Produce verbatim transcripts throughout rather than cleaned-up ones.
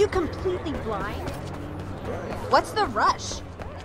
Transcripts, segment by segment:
you completely blind? What's the rush?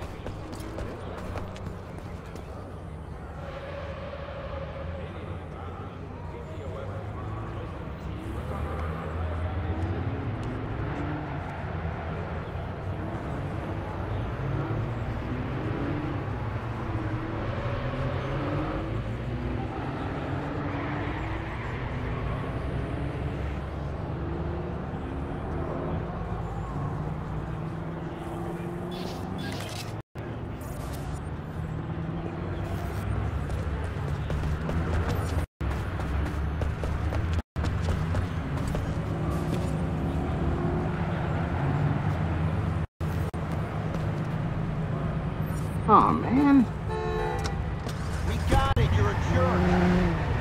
Oh man. We got it, you're a jerk.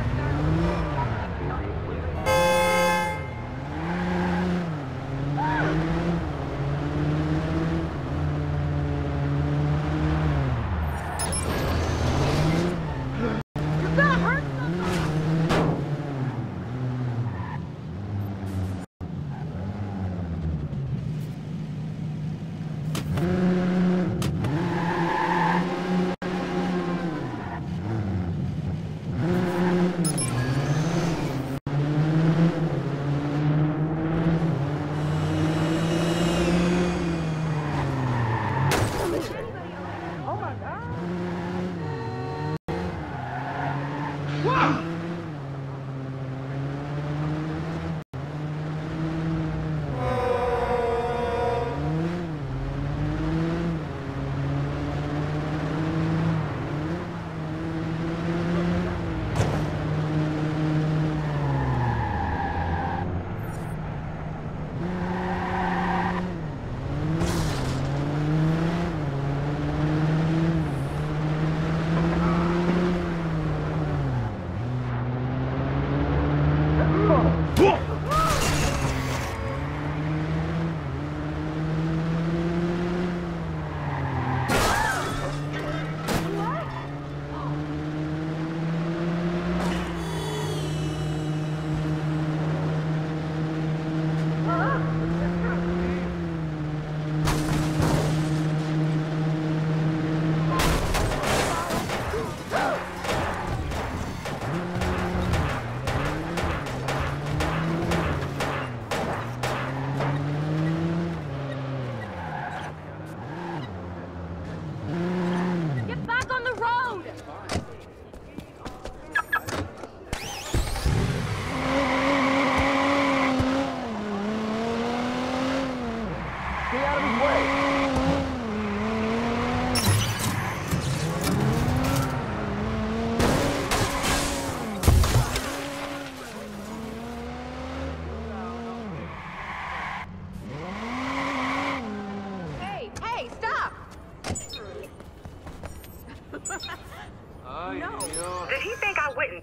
No. Did he think I wouldn't?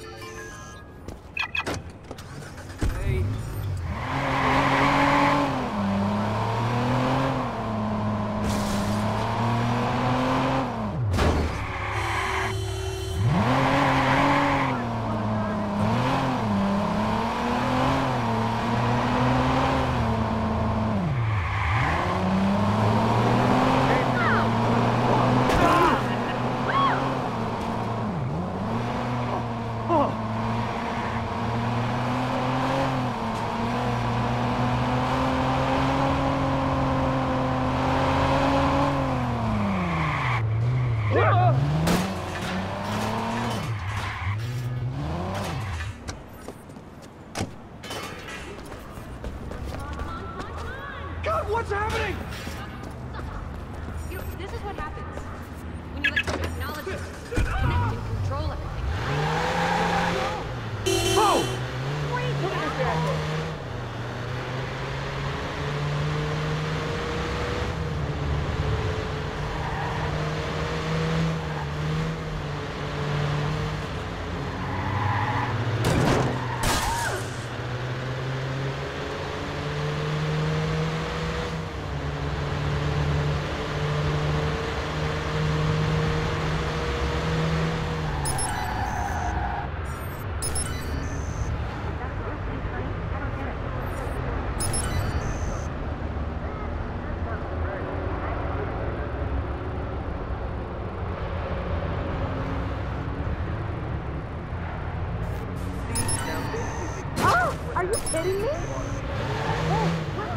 Hey. Oh. kidding me? Oh, wow.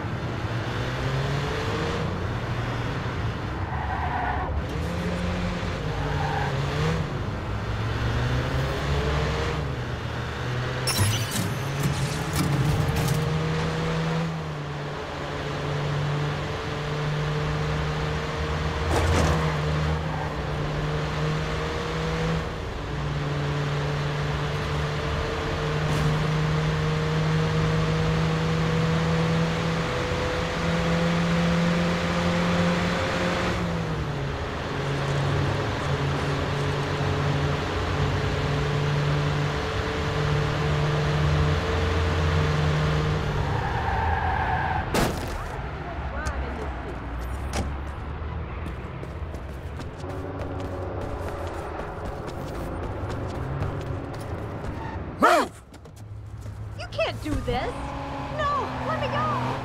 You can't do this! No! Let me go!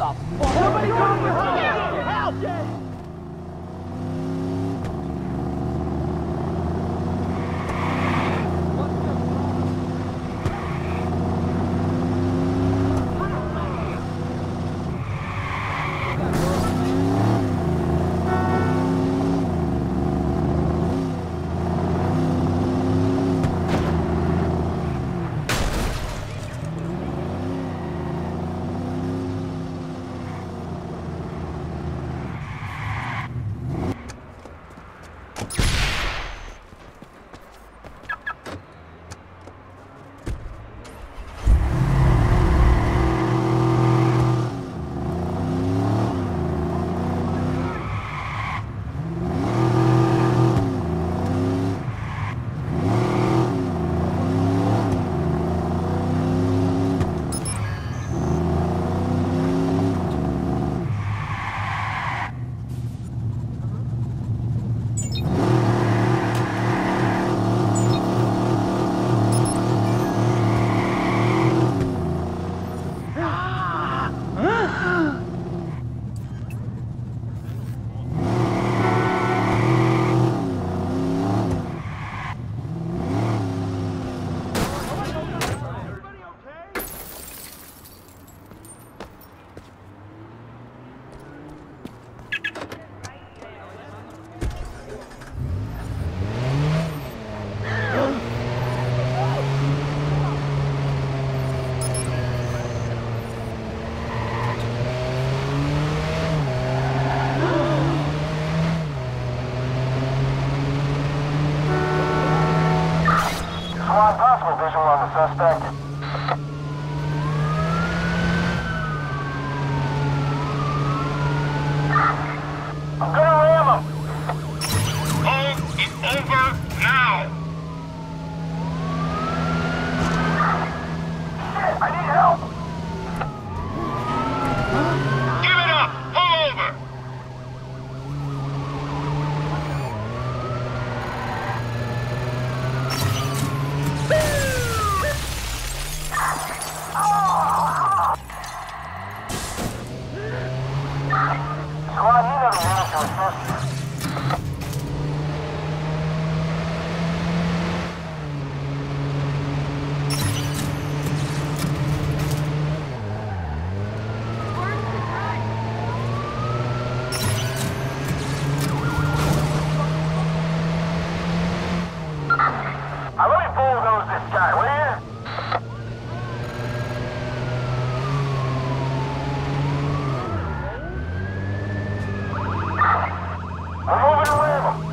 Somebody come for help! Help! Possible visual on the suspect. I'm gonna ram him! Hold it over now! Shit, I need help! Give it up! Pull over! Squad, you never managed to assist. Now let me bulldoze this guy, will you? I'm moving to ram him.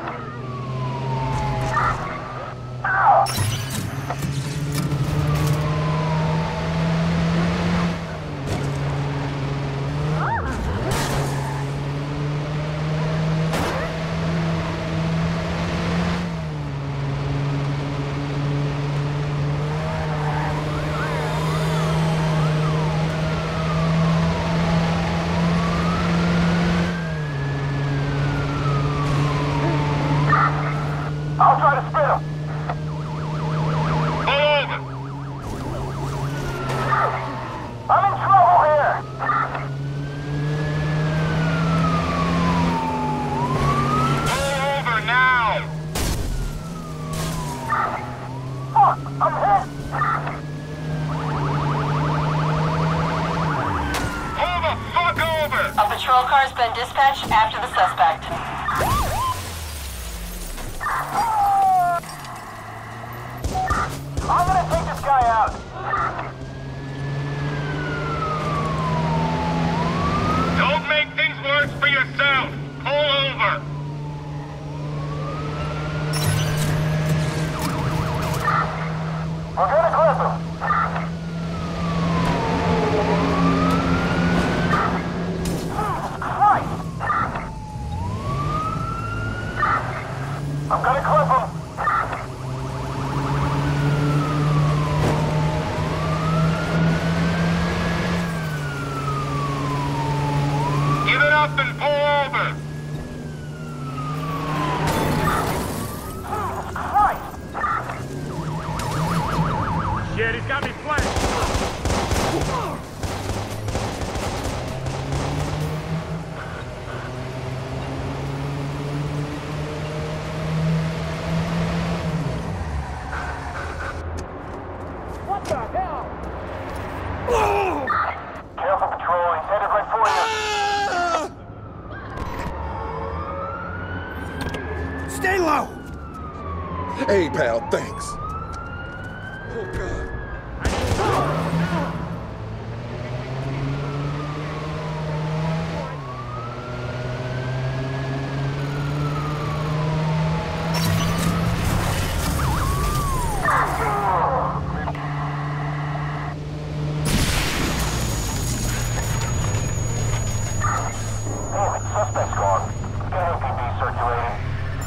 Ow! I'll try to spit him. Pull over! I'm in trouble here. Pull over now! Fuck, I'm hit. Pull the fuck over! A patrol car's been dispatched after the suspect. I'm gonna take this guy out. Don't make things worse for yourself! Pull over! We're gonna clip him. Jesus Christ! I'm gonna clip him. Give it up and pull over! Jesus Christ! Shit, he's got me flanked! Hey, pal, thanks. Oh, God. Suspect's gone. Get M P B circulating.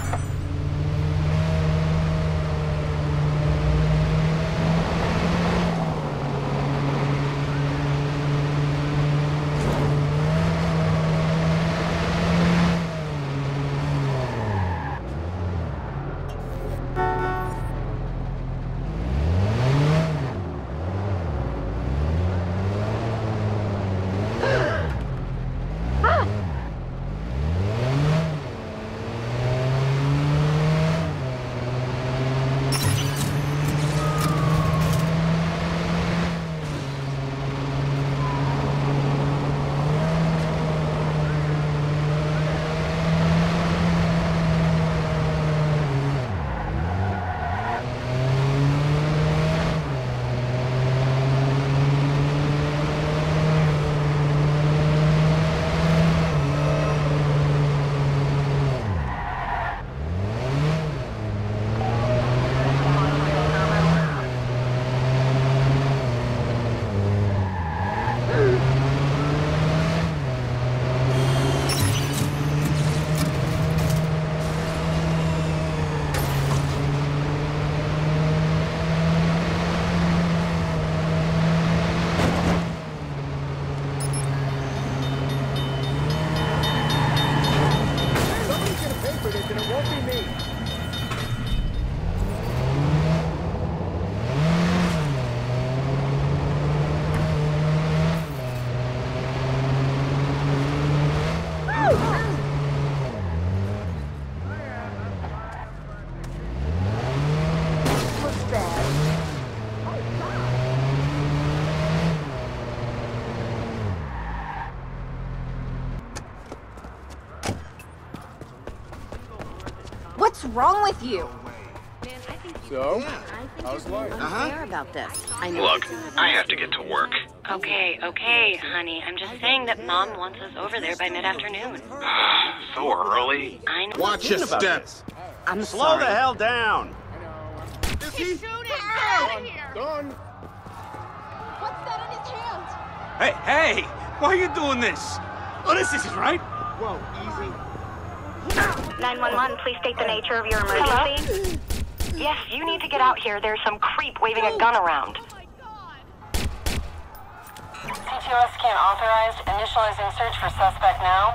What's wrong with you? So, how's life? Uh-huh. About this. I know. Look, I have to get to work. Okay, okay, honey. I'm just saying that Mom wants us over there by mid-afternoon. So early? I know. Watch your step. I'm Slow sorry. the hell down. Is he? Done. What's that in his hand? Hey, hey! Why are you doing this? Oh, this isn't right. Whoa, easy. nine one one, please state the nature of your emergency. Yes, you need to get out here. There's some creep waving a gun around. C T O S scan authorized. Initializing search for suspect now.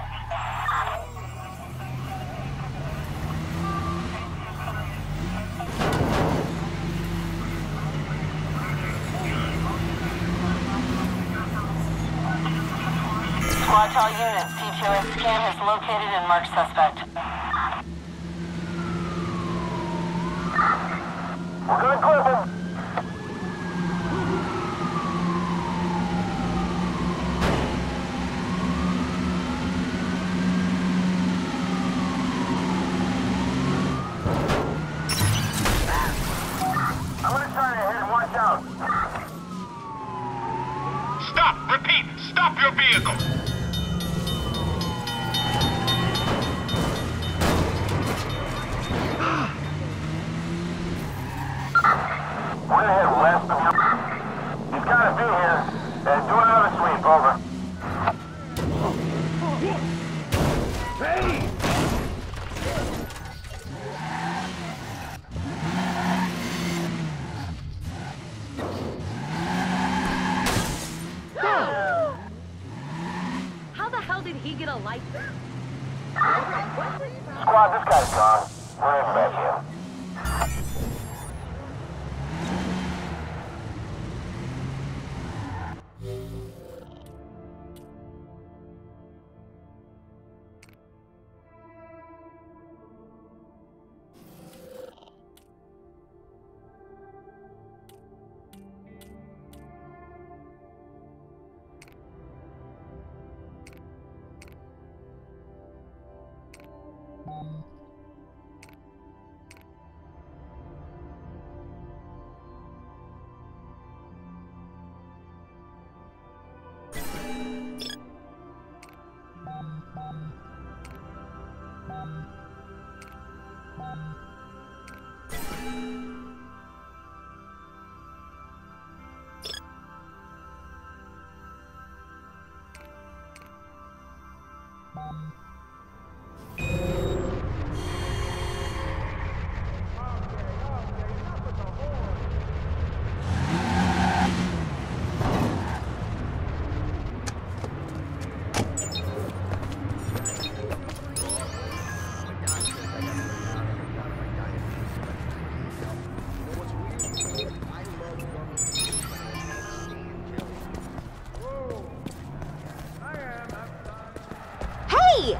Squad to all units. C T O S scan has located and marked suspect. We're good equipment. I'm gonna try to hit and watch out. Stop! Repeat! Stop your vehicle! We're gonna head west of you. He's gotta be here. Uh, do another sweep, over. Hey! How the hell did he get a license? Squad, this guy's gone. We're in back here. Hey!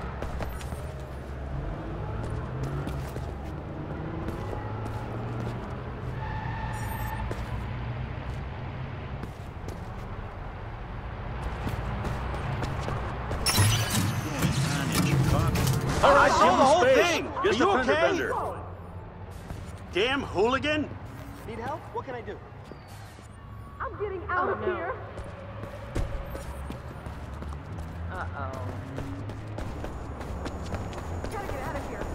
All right, I saw the whole space. thing. Just Are you a fender okay? bender. Damn hooligan. Need help? What can I do? I'm getting out of here. Uh-oh. Gotta get out of here.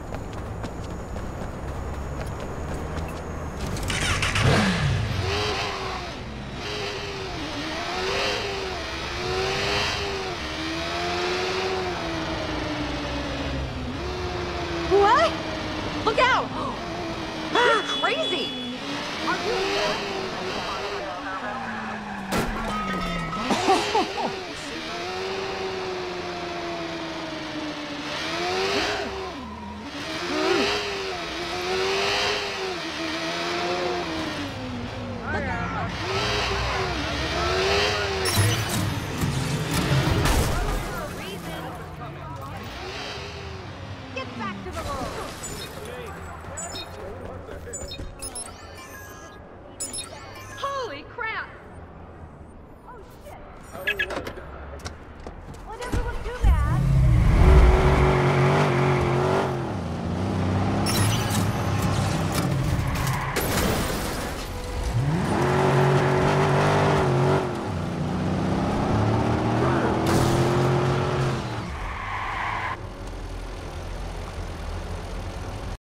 What? Look out! You're crazy! Are you